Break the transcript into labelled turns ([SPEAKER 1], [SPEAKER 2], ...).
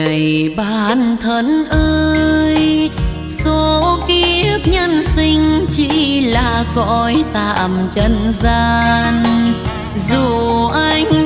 [SPEAKER 1] Này bạn thân ơi, số kiếp nhân sinh chỉ là cõi tạm trần gian. Dù anh